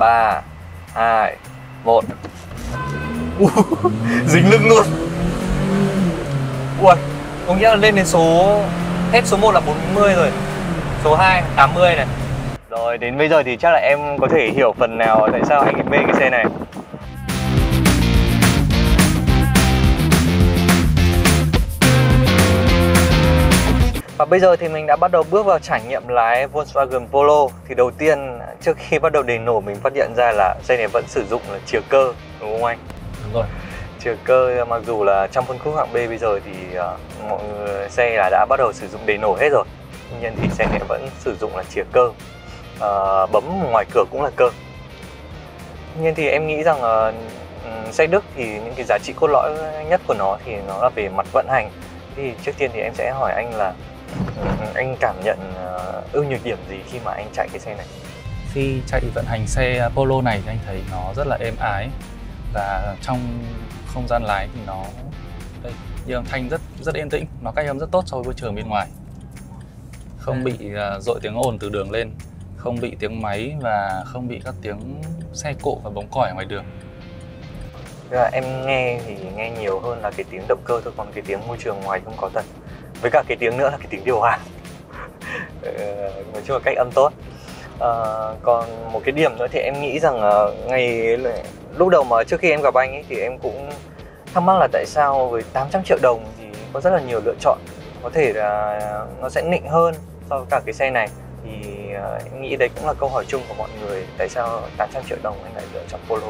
3, 2, 1. Dính lưng luôn. Ui, có nghĩa là lên đến hết số 1 là 40 rồi, số 2 80 này. Rồi đến bây giờ thì chắc là em có thể hiểu phần nào tại sao anh mê cái xe này. Và bây giờ thì mình đã bắt đầu bước vào trải nghiệm lái Volkswagen Polo. Thì đầu tiên trước khi bắt đầu đề nổ mình phát hiện ra là xe này vẫn sử dụng là chìa cơ, đúng không anh? Đúng rồi. Chìa cơ, mặc dù là trong phân khúc hạng B bây giờ thì mọi xe đã bắt đầu sử dụng đề nổ hết rồi. Tuy nhiên thì xe này vẫn sử dụng là chìa cơ, bấm ngoài cửa cũng là cơ. Tuy nhiên thì em nghĩ rằng xe Đức thì những cái giá trị cốt lõi nhất của nó thì nó là về mặt vận hành. Thì trước tiên thì em sẽ hỏi anh là anh cảm nhận ưu nhược điểm gì khi mà anh chạy cái xe này? Khi chạy vận hành xe Polo này thì anh thấy nó rất là êm ái, và trong không gian lái thì nó như âm thanh rất yên tĩnh, nó cách âm rất tốt so với môi trường bên ngoài, không bị dội tiếng ồn từ đường lên, không bị tiếng máy và không bị các tiếng xe cộ và bóng còi ở ngoài đường. Em nghe thì nghe nhiều hơn là cái tiếng động cơ thôi, còn cái tiếng môi trường ngoài không có thật. Với cả cái tiếng nữa là cái tiếng điều hòa. Nói chung là cách âm tốt. Còn một cái điểm nữa thì em nghĩ rằng lúc đầu mà trước khi em gặp anh ấy thì em cũng thắc mắc là tại sao với 800 triệu đồng thì có rất là nhiều lựa chọn, có thể là nó sẽ nịnh hơn so với cả cái xe này. Thì em nghĩ đấy cũng là câu hỏi chung của mọi người, tại sao 800 triệu đồng anh lại lựa chọn Polo?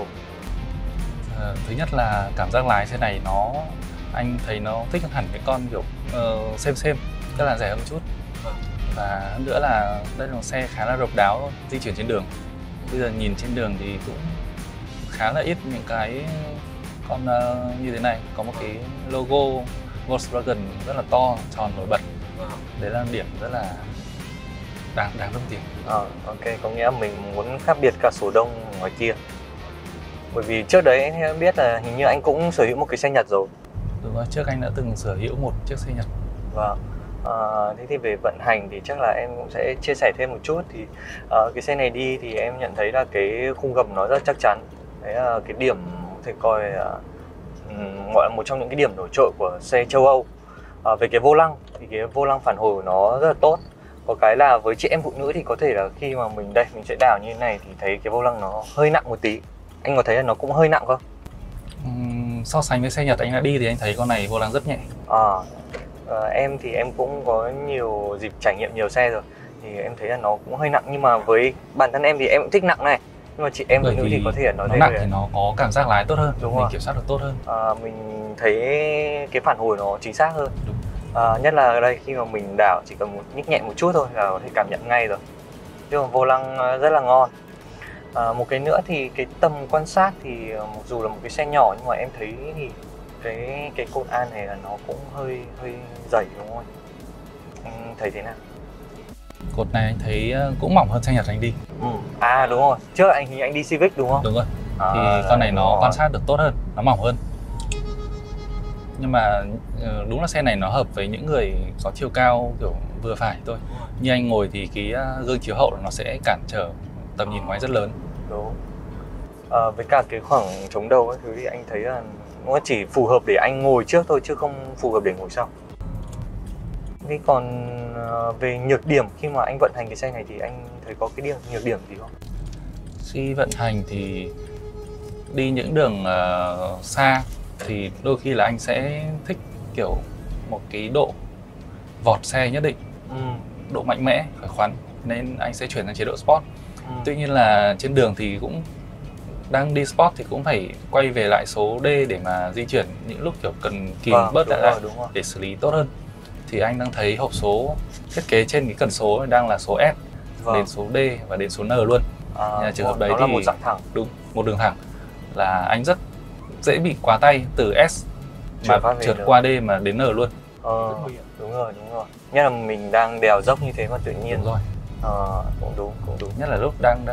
Thứ nhất là cảm giác lái xe này anh thấy nó thích hẳn cái con kiểu xem tức là rẻ hơn một chút, và hơn nữa là đây là một xe khá là độc đáo di chuyển trên đường. Bây giờ nhìn trên đường thì cũng khá là ít những cái con như thế này, có một cái logo Volkswagen rất là to, tròn nổi bật. Đấy là điểm rất là đáng đồng tiền. Ok, có nghĩa là mình muốn khác biệt cả số đông ngoài kia. Bởi vì trước đấy em biết là hình như anh cũng sở hữu một cái xe Nhật rồi. Đúng rồi, trước anh đã từng sở hữu một chiếc xe Nhật. Vâng. Thế thì về vận hành thì chắc là em cũng sẽ chia sẻ thêm một chút. Thì cái xe này đi thì em nhận thấy là cái khung gầm nó rất chắc chắn. Đấy là cái điểm có thể coi gọi là một trong những cái điểm nổi trội của xe châu Âu. Về cái vô lăng thì cái vô lăng phản hồi của nó rất là tốt. Có cái là với chị em phụ nữ thì có thể là khi mà mình sẽ đảo như thế này thì thấy cái vô lăng nó hơi nặng một tí. Anh có thấy là nó cũng hơi nặng không? So sánh với xe Nhật anh đã đi thì anh thấy con này vô lăng rất nhẹ. Em thì em cũng có nhiều dịp trải nghiệm nhiều xe rồi, thì em thấy là nó cũng hơi nặng, nhưng mà với bản thân em thì em cũng thích nặng này. Nhưng mà chị em phụ nữ thì có thể nói nó nặng thì nó có cảm giác lái tốt hơn, đúng mình rồi, kiểm soát được tốt hơn. Mình thấy cái phản hồi nó chính xác hơn. Nhất là ở đây khi mà mình đảo chỉ cần nhích nhẹ một chút thôi là có thể cảm nhận ngay rồi. Nhưng mà vô lăng rất là ngon. Một cái nữa thì cái tầm quan sát thì mặc dù là một cái xe nhỏ nhưng mà em thấy thì cái cột an này là nó cũng hơi dày, đúng không anh thấy thế nào? Cột này anh thấy cũng mỏng hơn xe Nhật anh đi. Đúng rồi, trước anh đi Civic đúng không? Đúng rồi. Thì con này nó quan sát được tốt hơn, nó mỏng hơn. Nhưng mà đúng là xe này nó hợp với những người có chiều cao kiểu vừa phải thôi. Như anh ngồi thì cái gương chiếu hậu nó sẽ cản trở tầm nhìn ngoài rất lớn. Đúng. Với cả cái khoảng chống đầu ấy, thì anh thấy là nó chỉ phù hợp để anh ngồi trước thôi chứ không phù hợp để ngồi sau. Thế còn về nhược điểm khi mà anh vận hành cái xe này thì anh thấy có cái nhược điểm gì không? Khi vận hành thì đi những đường xa thì đôi khi là anh sẽ thích kiểu một cái độ vọt xe nhất định, độ mạnh mẽ, khỏe khoắn, nên anh sẽ chuyển sang chế độ Sport. Tuy nhiên là trên đường thì cũng đang đi Sport thì cũng phải quay về lại số D để mà di chuyển những lúc kiểu cần kìm bớt lại để xử lý tốt hơn. Thì anh đang thấy hộp số thiết kế trên cái cần số đang là số S, đến số D và đến số N luôn. Trường hợp đấy thì là một dạng thẳng. Đúng, một đường thẳng là anh rất dễ bị quá tay từ S mà trượt qua D mà đến N luôn. Đúng rồi. Nhất là mình đang đèo dốc như thế mà tự nhiên. Đúng rồi. Cũng đúng. Nhất là lúc đang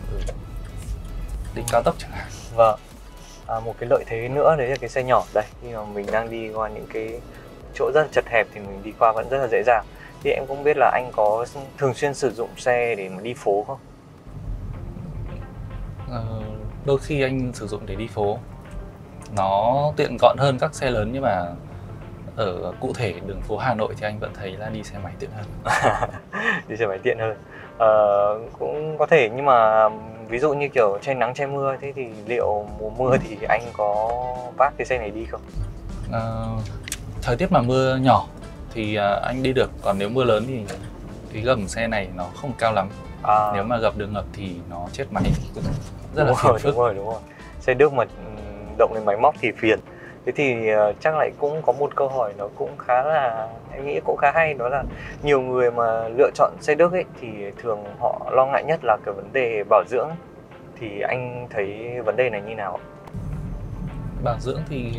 đi cao tốc chẳng hạn. Vâng. Một cái lợi thế nữa đấy là cái xe nhỏ đây, khi mà mình đang đi qua những cái chỗ rất là chật hẹp thì mình đi qua vẫn rất là dễ dàng. Thì em cũng biết là anh có thường xuyên sử dụng xe để mà đi phố không? Đôi khi anh sử dụng để đi phố, nó tiện gọn hơn các xe lớn, nhưng mà ở cụ thể đường phố Hà Nội thì anh vẫn thấy là đi xe máy tiện hơn. Đi xe máy tiện hơn. Cũng có thể, nhưng mà ví dụ như kiểu che nắng che mưa, thế thì liệu mùa mưa thì anh có vác cái xe này đi không? Thời tiết mà mưa nhỏ thì anh đi được, còn nếu mưa lớn thì cái gầm xe này nó không cao lắm. Nếu mà gặp đường ngập thì nó chết máy, cũng rất là phiền phức. Đúng rồi. Xe Đức mà động đến máy móc thì phiền. Thế thì chắc lại cũng có một câu hỏi nó cũng khá là, em nghĩ cũng khá hay, đó là nhiều người mà lựa chọn xe Đức ấy thì thường họ lo ngại nhất là cái vấn đề bảo dưỡng. Thì anh thấy vấn đề này như nào? Bảo dưỡng thì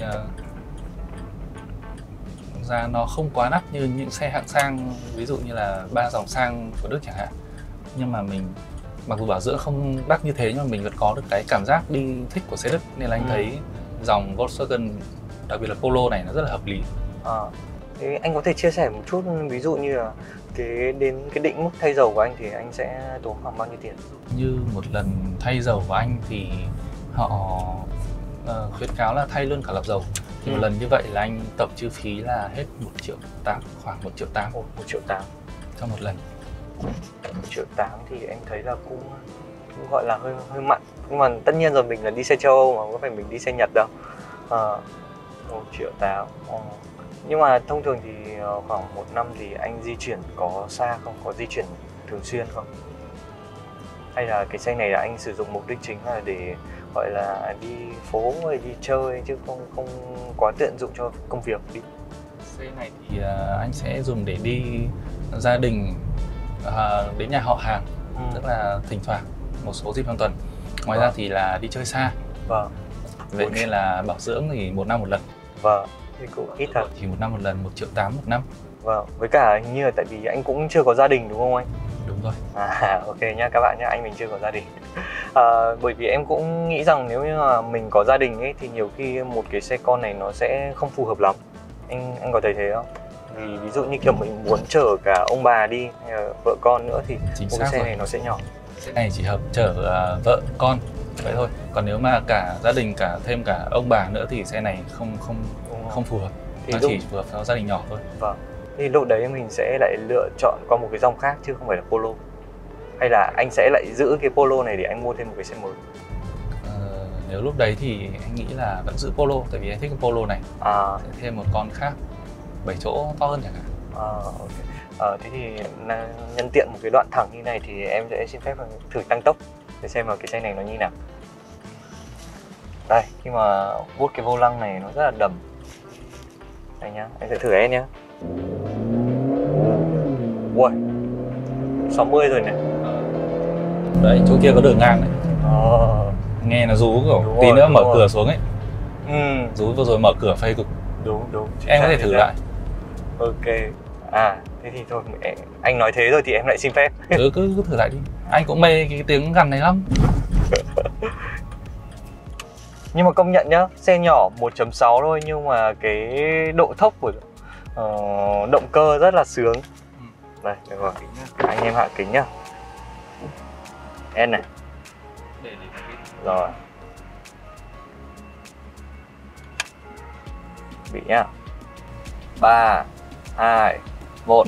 ra nó không quá đắt như những xe hạng sang, ví dụ như là 3 dòng sang của Đức chẳng hạn. Nhưng mà mình mặc dù bảo dưỡng không đắt như thế, nhưng mà mình vẫn có được cái cảm giác đi thích của xe Đức, nên là anh thấy dòng Volkswagen, đặc biệt là Polo này, nó rất là hợp lý. Thế anh có thể chia sẻ một chút, ví dụ như là đến cái định mức thay dầu của anh thì anh sẽ tốn khoảng bao nhiêu tiền? Như một lần thay dầu của anh thì họ khuyến cáo là thay luôn cả lọc dầu. Thì một lần như vậy là anh tổng chi phí là hết 1,8 triệu, khoảng 1,8 triệu. 1,8 triệu cho một lần. 1,8 triệu thì em thấy là cũng gọi là hơi mặn. Nhưng mà tất nhiên rồi, mình là đi xe châu Âu mà, có phải mình đi xe Nhật đâu. 1,8 triệu. Nhưng mà thông thường thì khoảng một năm thì anh di chuyển có xa không? Có di chuyển thường xuyên không? Hay là cái xe này là anh sử dụng mục đích chính là để gọi là đi phố hay đi chơi, chứ không quá tiện dụng cho công việc đi? Xe này thì anh sẽ dùng để đi gia đình, đến nhà họ hàng, tức là thỉnh thoảng, một số dịp trong tuần. Ngoài ra thì là đi chơi xa. Vậy nên là bảo dưỡng thì một năm một lần. Thì cũng ít thật. Thì một năm một lần, 1,8 triệu một năm. Với cả hình như là tại vì anh cũng chưa có gia đình đúng không anh? Đúng rồi. Ok nha các bạn nhé, anh mình chưa có gia đình. Bởi vì em cũng nghĩ rằng nếu như mà mình có gia đình ấy thì nhiều khi một cái xe con này nó sẽ không phù hợp lắm. Anh có thấy thế không? Vì ví dụ như kiểu mình muốn chở cả ông bà đi hay là vợ con nữa thì một cái xe này nó sẽ nhỏ. Xe này chỉ hợp chở vợ con vậy thôi. Còn nếu mà cả gia đình, thêm cả ông bà nữa thì xe này không phù hợp. Thì nó chỉ phù hợp cho gia đình nhỏ thôi. Thì lúc đấy mình sẽ lại lựa chọn qua một cái dòng khác chứ không phải là Polo. Hay là anh sẽ lại giữ cái Polo này để anh mua thêm một cái xe mới? Nếu lúc đấy thì anh nghĩ là vẫn giữ Polo, tại vì anh thích cái Polo này. Sẽ thêm một con khác 7 chỗ to hơn chẳng hạn. Thế thì nhân tiện một cái đoạn thẳng như này thì em sẽ xin phép thử tăng tốc để xem là cái xe này nó như nào. Đây, khi mà vuốt cái vô lăng này nó rất là đầm. Đây nhá, anh sẽ thử em nhá. Ui, 60 rồi này. Đấy, chỗ kia có đường ngang này. Nghe nó rú kiểu tí nữa mở cửa xuống ấy. Rú vừa rồi mở cửa phê cực. Đúng. Em có thể thử lại. Ok. Thế thì thôi, anh nói thế rồi thì em lại xin phép. Cứ thử lại đi. Anh cũng mê cái tiếng gằn này lắm. Nhưng mà công nhận nhá, xe nhỏ 1.6 thôi nhưng mà cái độ thốc của động cơ rất là sướng. Đây, được rồi. Anh em hạ kính nhá. Em này. Rồi. Bị nhá. 3, 2, 1.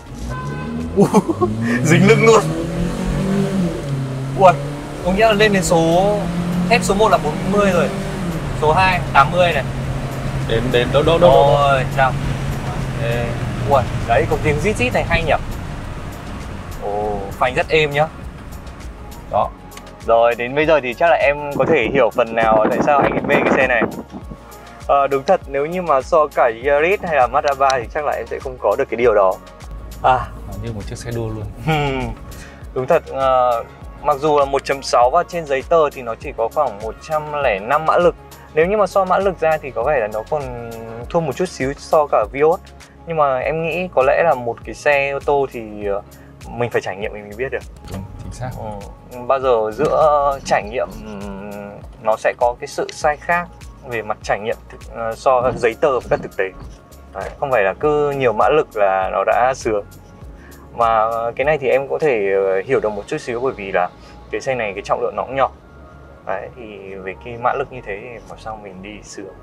Dính lưng luôn. Ui, có nghĩa là lên đến hết số 1 là 40 rồi. Số 2 80 này. Đến đâu. Rồi, chào. Ui, đấy có tiếng rít rít này hay nhỉ. Phanh rất êm nhá. Đó. Rồi, đến bây giờ thì chắc là em có thể hiểu phần nào tại sao anh mê cái xe này. Đúng thật, nếu như mà so cả Yaris hay là Mazda 3 thì chắc là em sẽ không có được cái điều đó. Nó như một chiếc xe đua luôn. Đúng thật, mặc dù là 1.6 và trên giấy tờ thì nó chỉ có khoảng 105 mã lực. Nếu như mà so mã lực ra thì có vẻ là nó còn thua một chút xíu so cả Vios. Nhưng mà em nghĩ có lẽ là một cái xe ô tô thì mình phải trải nghiệm mình mới biết được. Đúng, chính xác. Bao giờ giữa trải nghiệm nó sẽ có cái sự sai khác về mặt trải nghiệm so giấy tờ với các thực tế. Đấy, không phải là cứ nhiều mã lực là nó đã sướng. Mà cái này thì em có thể hiểu được một chút xíu, bởi vì là cái xe này cái trọng lượng nó cũng nhỏ. Đấy, thì với cái mã lực như thế thì mà sao mình đi sướng.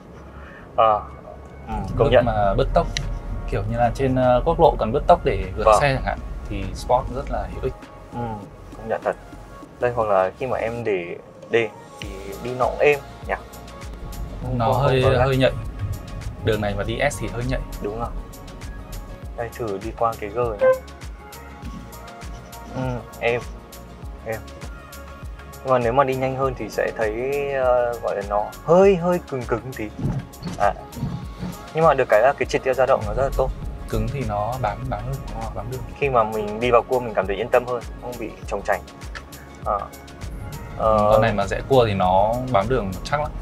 Công Lúc nhận. mà bứt tốc kiểu như là trên quốc lộ cần bứt tốc để vượt Vâng. xe chẳng hạn thì Sport rất là hữu ích. Công nhận thật. Đây, hoặc là khi mà em để D thì đi nó cũng êm nhỉ. Nó Không có lắc. hơi nhạy. Đường này mà đi S thì hơi nhạy. Đúng rồi. Đây, thử đi qua cái G nhé. Êm. Nhưng mà nếu mà đi nhanh hơn thì sẽ thấy gọi là nó hơi cứng tí. Nhưng mà được cái là cái triệt tiêu dao động nó rất là tốt. Cứng thì nó bám đường. Khi mà mình đi vào cua mình cảm thấy yên tâm hơn, không bị trồng trành. Con này mà rẽ cua thì nó bám đường chắc lắm.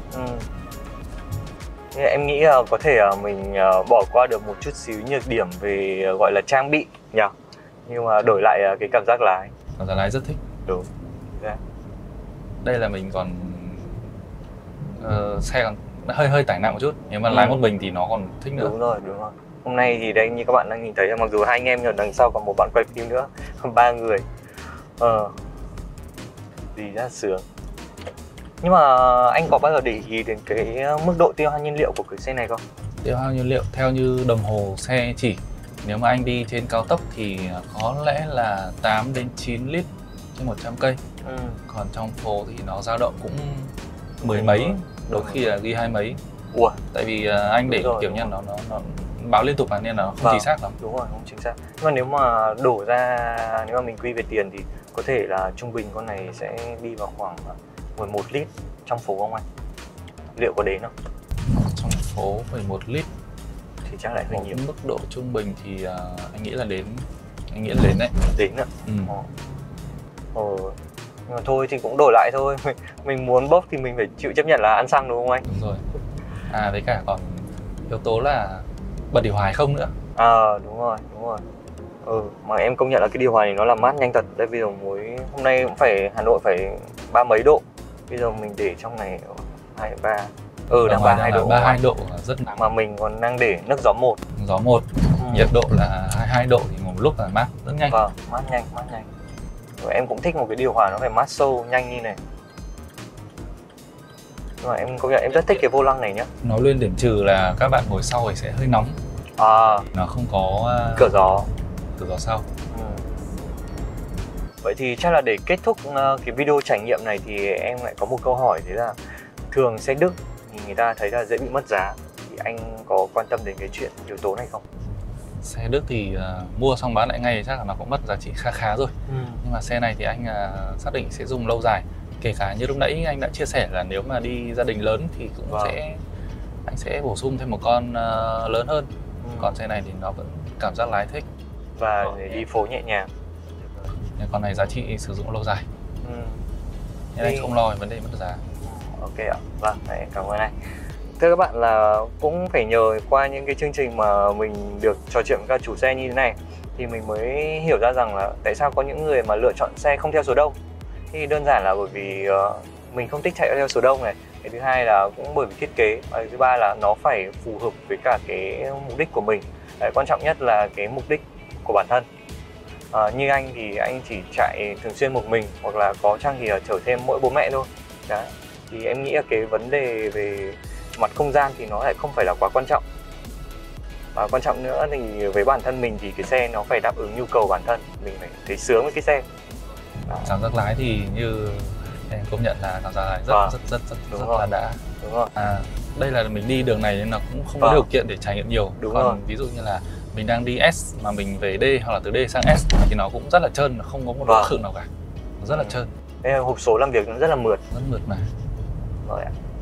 Em nghĩ là có thể mình bỏ qua được một chút xíu nhược điểm về gọi là trang bị nhỉ, nhưng mà đổi lại cái cảm giác lái. Cảm giác lái rất thích. Đúng. Yeah. Đây là mình còn xe còn hơi tải nặng một chút, nếu mà lái một mình thì nó còn thích nữa. Đúng rồi. Hôm nay thì đây như các bạn đang nhìn thấy, mặc dù hai anh em nhưng đằng sau còn một bạn quay phim nữa, còn 3 người. Gì ra sướng. Nhưng mà anh có bao giờ để ý đến cái mức độ tiêu hao nhiên liệu của cái xe này không? Tiêu hao nhiên liệu theo như đồng hồ xe chỉ, nếu mà anh đi trên cao tốc thì có lẽ là 8 đến 9 lít trên 100 cây. Còn trong phố thì nó dao động cũng mười mấy, đôi khi là ghi 20 mấy. Ủa? Tại vì anh để kiểu như nó báo liên tục nên là nó không chính xác lắm. Đúng rồi, không chính xác. Nhưng mà nếu mà đổ ra, nếu mà mình quy về tiền thì có thể là trung bình con này sẽ đi vào khoảng 11 lít trong phố không anh? Liệu có đến không? Trong phố 11 lít thì chắc lại hơi nhiều. Mức độ trung bình thì anh nghĩ là đến đấy. Đến ạ. Nhưng mà thôi thì cũng đổi lại thôi. Mình muốn bốc thì mình phải chịu chấp nhận là ăn xăng đúng không anh? Đúng rồi. Với cả còn yếu tố là bật điều hòa hay không nữa. Đúng rồi. Mà em công nhận là cái điều hòa này nó làm mát nhanh thật. Đây bây giờ hôm nay cũng phải Hà Nội phải 30 mấy độ. Bây giờ mình để trong này 23. Đang 32 độ. 32 độ rất nắng. Mà mình còn đang để nước gió 1. Gió 1. Nhiệt độ là 22 độ thì một lúc là mát rất nhanh. Vâng, mát nhanh. Rồi em cũng thích một cái điều hòa nó phải mát sâu nhanh như này. Nhưng mà em công nhận em rất thích cái vô lăng này nhá. Nói lên điểm trừ là các bạn ngồi sau thì sẽ hơi nóng. Nó không có cửa gió sau. Vậy thì chắc là để kết thúc cái video trải nghiệm này thì em lại có một câu hỏi, thế là thường xe Đức thì người ta thấy là dễ bị mất giá, thì anh có quan tâm đến cái chuyện yếu tố này không? Xe Đức thì mua xong bán lại ngay chắc là nó cũng mất giá trị khá rồi. Nhưng mà xe này thì anh xác định sẽ dùng lâu dài. Kể cả như lúc nãy anh đã chia sẻ là nếu mà đi gia đình lớn thì cũng anh sẽ bổ sung thêm một con lớn hơn. Còn xe này thì nó vẫn cảm giác lái thích và để đi phố nhẹ nhàng. Nhưng con này giá trị sử dụng lâu dài. Nên anh không lo về vấn đề mất giá. Ok ạ. Vâng, cảm ơn anh. Thưa các bạn, là cũng phải nhờ qua những cái chương trình mà mình được trò chuyện với các chủ xe như thế này thì mình mới hiểu ra rằng là tại sao có những người mà lựa chọn xe không theo số đông. Thì đơn giản là bởi vì mình không thích chạy theo số đông này. Cái thứ hai là cũng bởi vì thiết kế. Và thứ ba là nó phải phù hợp với cả cái mục đích của mình. Quan trọng nhất là cái mục đích của bản thân. Như anh thì anh chỉ chạy thường xuyên một mình, hoặc là có chăng thì chở thêm mỗi bố mẹ thôi. Đấy. Thì em nghĩ là cái vấn đề về mặt không gian thì nó lại không phải là quá quan trọng. Và quan trọng nữa thì với bản thân mình thì cái xe nó phải đáp ứng nhu cầu bản thân. Mình phải thấy sướng với cái xe. Cảm giác lái thì như em công nhận là cảm giác lái rất là đã. Đúng rồi. Đây là mình đi đường này nên nó cũng không có điều kiện để trải nghiệm nhiều. Còn ví dụ như là mình đang đi S mà mình về D hoặc là từ D sang S thì nó cũng rất là trơn, nó không có một độ khựng nào cả. Nó rất là trơn. Đây là hộp số làm việc nó rất là mượt. Rất mượt mà. Rồi ạ.